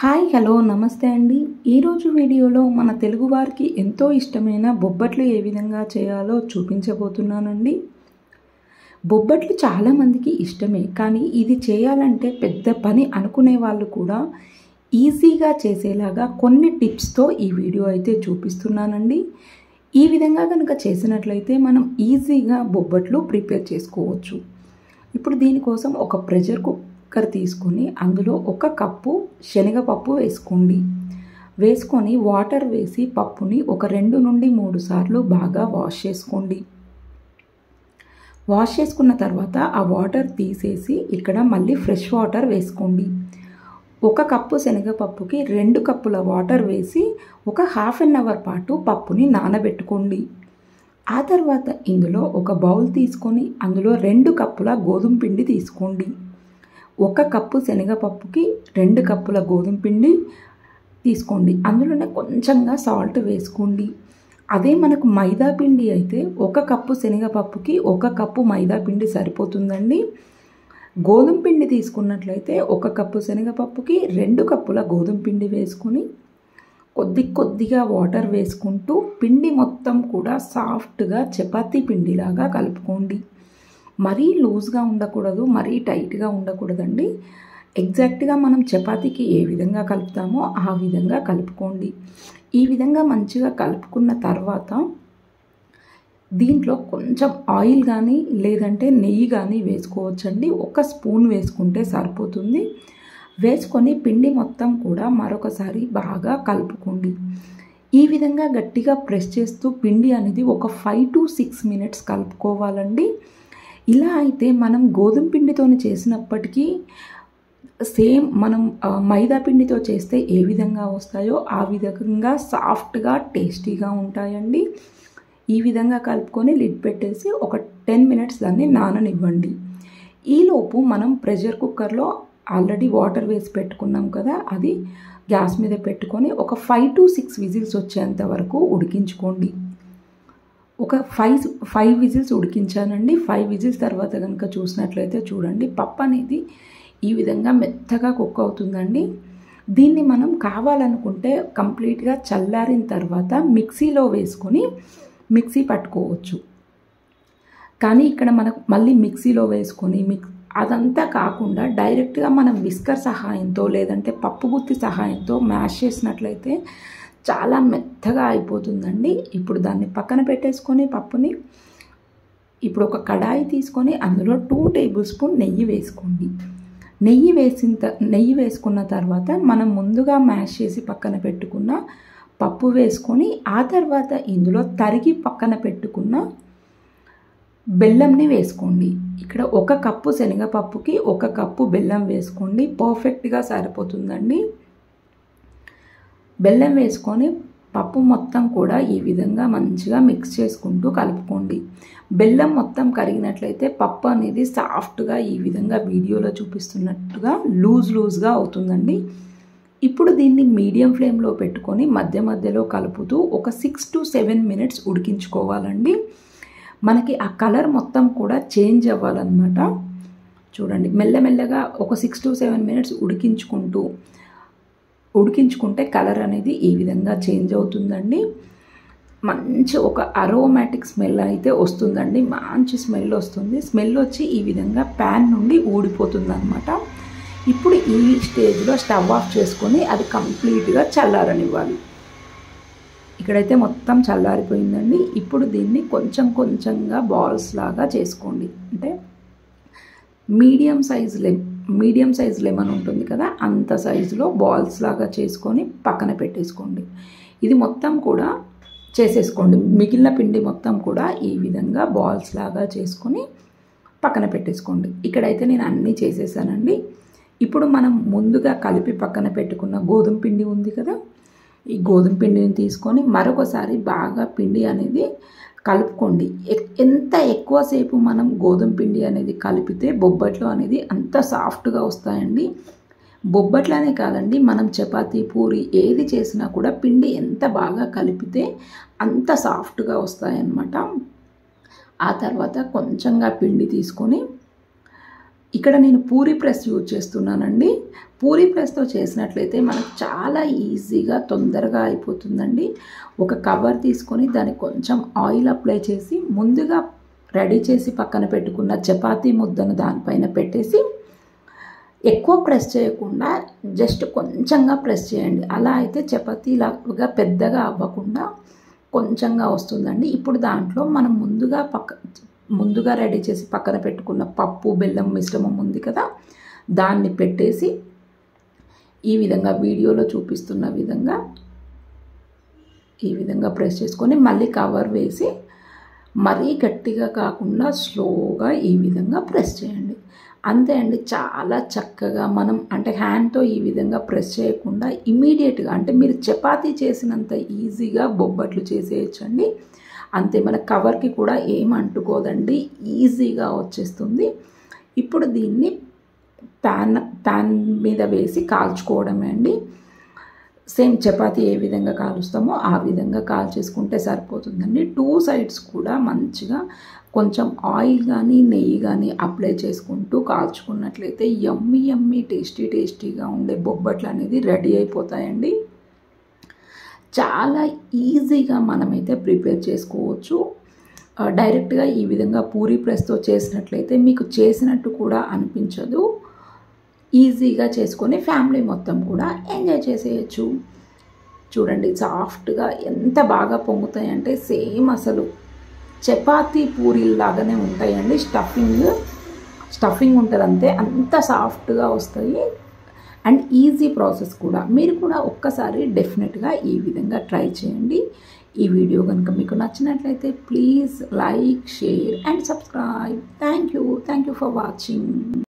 Hi hello నమస్తే అండి. ఈరోజు వీడియోలో మన తెలుగు వారికి ఎంతో ఇష్టమైన బొబ్బట్లు ఏ విధంగా చేయాలో చూపించబోతున్నానండి. బొబ్బట్లు చాలామందికి ఇష్టమే, కానీ ఇది చేయాలంటే పెద్ద పని అనుకునే వాళ్ళు కూడా ఈజీగా చేసేలాగా కొన్ని టిప్స్తో ఈ వీడియో అయితే చూపిస్తున్నానండి. ఈ విధంగా కనుక చేసినట్లయితే మనం ఈజీగా బొబ్బట్లు ప్రిపేర్ చేసుకోవచ్చు. ఇప్పుడు దీనికోసం ఒక ప్రెషర్ కుక్కర్ తీసుకొని అందులో 1 కప్పు శనగపప్పు వేసుకొని వాటర్ వేసి పప్పుని ఒక 2 నుండి 3 సార్లు బాగా వాష్ చేసుకోండి. వాష్ చేసుకున్న తర్వాత ఆ వాటర్ తీసేసి ఇక్కడ మళ్ళీ ఫ్రెష్ వాటర్ వేసుకోండి. 1 కప్పు శనగపప్పుకి 2 కప్పుల వాటర్ వేసి ఒక హాఫ్ అన్ అవర్ పాటు పప్పుని నానబెట్టుకోండి. ఆ తర్వాత ఇందులో ఒక బౌల్ తీసుకొని అందులో 2 కప్పుల గోధుమ పిండి తీసుకోండి. 1 కప్పు శనగపప్పుకి 2 కప్పుల గోధుమ పిండి తీసుకోండి. అందులోనే కొంచెంగా సాల్ట్ వేసుకోండి. అదే మనకు మైదా పిండి అయితే 1 కప్పు శనగపప్పుకి 1 కప్పు మైదా పిండి సరిపోతుందండి. గోధుమ పిండి తీసుకున్నట్లయితే 1 కప్పు శనగపప్పుకి 2 కప్పుల గోధుమ పిండి వేసుకొని కొద్దిగా వాటర్ వేసుకుంటూ పిండి మొత్తం కూడా సాఫ్ట్గా చపాతీ పిండిలాగా కలుపుకోండి. మరీ లూజ్గా ఉండకూడదు, మరీ టైట్గా ఉండకూడదండి. ఎగ్జాక్ట్గా మనం చపాతీకి ఏ విధంగా కలుపుతామో ఆ విధంగా కలుపుకోండి. ఈ విధంగా మంచిగా కలుపుకున్న తర్వాత దీంట్లో కొంచెం ఆయిల్ కానీ లేదంటే నెయ్యి కానీ వేసుకోవచ్చండి. 1 స్పూన్ వేసుకుంటే సరిపోతుంది. వేసుకొని పిండి మొత్తం కూడా మరొకసారి బాగా కలుపుకోండి. ఈ విధంగా గట్టిగా ప్రెస్ చేస్తూ పిండి అనేది ఒక 5 to 6 మినిట్స్ కలుపుకోవాలండి. ఇలా అయితే మనం గోధుమ పిండితో చేసినప్పటికీ సేమ్ మనం మైదా పిండితో చేస్తే ఏ విధంగా వస్తాయో ఆ విధంగా సాఫ్ట్గా టేస్టీగా ఉంటాయండి. ఈ విధంగా కలుపుకొని లిడ్ పెట్టేసి ఒక 10 మినిట్స్ దాన్ని నాననివ్వండి. ఈలోపు మనం ప్రెషర్ కుక్కర్లో ఆల్రెడీ వాటర్ వేసి పెట్టుకున్నాం కదా, అది గ్యాస్ మీద పెట్టుకొని ఒక 5 to 6 విజిల్స్ వచ్చేంత వరకు ఉడికించుకోండి. ఒక 5 విజిల్స్ ఉడికించానండి. 5 విజిల్స్ తర్వాత కనుక చూసినట్లయితే చూడండి, పప్పు అనేది ఈ విధంగా మెత్తగా కుక్ అవుతుందండి. దీన్ని మనం కావాలనుకుంటే కంప్లీట్గా చల్లారిన తర్వాత మిక్సీలో వేసుకొని మిక్సీ పట్టుకోవచ్చు. కానీ ఇక్కడ మనకు మళ్ళీ మిక్సీలో వేసుకొని అదంతా కాకుండా డైరెక్ట్గా మనం విస్కర్ సహాయంతో లేదంటే పప్పు గుత్తి సహాయంతో మ్యాష్ చేసినట్లయితే చాలా మెత్తగా అయిపోతుందండి. ఇప్పుడు దాన్ని పక్కన పెట్టేసుకొని పప్పుని ఇప్పుడు ఒక కడాయి తీసుకొని అందులో 2 టేబుల్ స్పూన్ నెయ్యి వేసుకోండి. నెయ్యి వేసుకున్న తర్వాత మనం ముందుగా మ్యాష్ చేసి పక్కన పెట్టుకున్న పప్పు వేసుకొని ఆ తర్వాత ఇందులో తరిగి పక్కన పెట్టుకున్న బెల్లంని వేసుకోండి. ఇక్కడ 1 కప్పు శనగపప్పుకి 1 కప్పు బెల్లం వేసుకోండి. పర్ఫెక్ట్గా సరిపోతుందండి. బెల్లం వేసుకొని పప్పు మొత్తం కూడా ఈ విధంగా మంచిగా మిక్స్ చేసుకుంటూ కలుపుకోండి. బెల్లం మొత్తం కరిగినట్లయితే పప్పు అనేది సాఫ్ట్గా ఈ విధంగా వీడియోలో చూపిస్తున్నట్టుగా లూజ్గా అవుతుందండి. ఇప్పుడు దీన్ని మీడియం ఫ్లేమ్లో పెట్టుకొని మధ్యలో కలుపుతూ ఒక 6 to 7 మినిట్స్ ఉడికించుకోవాలండి. మనకి ఆ కలర్ మొత్తం కూడా చేంజ్ అవ్వాలన్నమాట. చూడండి, మెల్లమెల్లగా ఒక 6 to 7 మినిట్స్ ఉడికించుకుంటే కలర్ అనేది ఈ విధంగా చేంజ్ అవుతుందండి. మంచి ఒక అరోమాటిక్ స్మెల్ అయితే వస్తుందండి. మంచి స్మెల్ వస్తుంది. స్మెల్ వచ్చి ఈ విధంగా ప్యాన్ నుండి ఊడిపోతుంది అన్నమాట. ఇప్పుడు ఈ స్టేజ్లో స్టవ్ ఆఫ్ చేసుకొని అది కంప్లీట్గా చల్లారనివ్వాలి. ఇక్కడైతే మొత్తం చల్లారిపోయిందండి. ఇప్పుడు దీన్ని కొంచెంగా బాల్స్ లాగా చేసుకోండి. అంటే మీడియం సైజ్ లెమన్ ఉంటుంది కదా, అంత సైజులో బాల్స్ లాగా చేసుకొని పక్కన పెట్టేసుకోండి. ఇది మొత్తం కూడా చేసేసుకోండి. మిగిలిన పిండి మొత్తం కూడా ఈ విధంగా బాల్స్ లాగా చేసుకొని పక్కన పెట్టేసుకోండి. ఇక్కడైతే నేను అన్నీ చేసేసానండి. ఇప్పుడు మనం ముందుగా కలిపి పక్కన పెట్టుకున్న గోధుమ పిండి ఉంది కదా, ఈ గోధుమ పిండిని తీసుకొని మరొకసారి బాగా పిండి అనేది కలుపుకోండి. ఎంత ఎక్కువసేపు మనం గోధుమ పిండి అనేది కలిపితే బొబ్బట్లు అనేది అంత సాఫ్ట్గా వస్తాయండి. బొబ్బట్లనే కాదండి, మనం చపాతీ పూరి ఏది చేసినా కూడా పిండి ఎంత బాగా కలిపితే అంత సాఫ్ట్గా వస్తాయన్నమాట. ఆ తర్వాత కొంచెంగా పిండి తీసుకొని ఇక్కడ నేను పూరీ ప్రెస్ యూజ్ చేస్తున్నానండి. పూరీ ప్రెస్తో చేసినట్లయితే మనకు చాలా ఈజీగా తొందరగా అయిపోతుందండి. ఒక కవర్ తీసుకొని దానికి కొంచెం ఆయిల్ అప్లై చేసి ముందుగా రెడీ చేసి పక్కన పెట్టుకున్న చపాతీ ముద్దను దానిపైన పెట్టేసి ఎక్కువ ప్రెస్ చేయకుండా జస్ట్ కొంచెంగా ప్రెస్ చేయండి. అలా అయితే చపాతీలాగా పెద్దగా అవ్వకుండా కొంచెంగా వస్తుందండి. ఇప్పుడు దాంట్లో మనం ముందుగా రెడీ చేసి పక్కన పెట్టుకున్న పప్పు బెల్లం మిశ్రమం ఉంది కదా, దాన్ని పెట్టేసి ఈ విధంగా వీడియోలో చూపిస్తున్న విధంగా ఈ విధంగా ప్రెస్ చేసుకొని మళ్ళీ కవర్ వేసి మరీ గట్టిగా కాకుండా స్లోగా ఈ విధంగా ప్రెస్ చేయండి. అంతే అండి. చాలా చక్కగా మనం అంటే హ్యాండ్తో ఈ విధంగా ప్రెస్ చేయకుండా ఇమీడియట్గా అంటే మీరు చపాతీ చేసినంత ఈజీగా బొబ్బట్లు చేసేయచ్చండి. అంతే, మన కవర్కి కూడా ఏం అంటుకోదండి, ఈజీగా వచ్చేస్తుంది. ఇప్పుడు దీన్ని ప్యాన్ మీద వేసి కాల్చుకోవడమే అండి. సేమ్ చపాతీ ఏ విధంగా కాలుస్తామో ఆ విధంగా కాల్చేసుకుంటే సరిపోతుందండి. 2 సైడ్స్ కూడా మంచిగా కొంచెం ఆయిల్ కానీ నెయ్యి కానీ అప్లై చేసుకుంటూ కాల్చుకున్నట్లయితే యమ్మీ టేస్టీగా ఉండే బొబ్బట్లు అనేది రెడీ అయిపోతాయండి. చాలా ఈజీగా మనమైతే ప్రిపేర్ చేసుకోవచ్చు. డైరెక్ట్గా ఈ విధంగా పూరీ ప్రెస్తో చేసినట్లయితే మీకు చేసినట్టు కూడా అనిపించదు. ఈజీగా చేసుకొని ఫ్యామిలీ మొత్తం కూడా ఎంజాయ్ చేసేయచ్చు. చూడండి సాఫ్ట్గా ఎంత బాగా పొంగుతాయంటే సేమ్ అసలు చపాతీ పూరీలాగానే ఉంటాయండి. స్టఫింగ్ ఉంటుంది అంతే, అంత సాఫ్ట్గా వస్తాయి. అండ్ ఈజీ ప్రాసెస్ కూడా. మీరు కూడా ఒక్కసారి డెఫినెట్గా ఈ విధంగా ట్రై చేయండి. ఈ వీడియో కనుక మీకు నచ్చినట్లయితే please like, share and subscribe. Thank you for watching.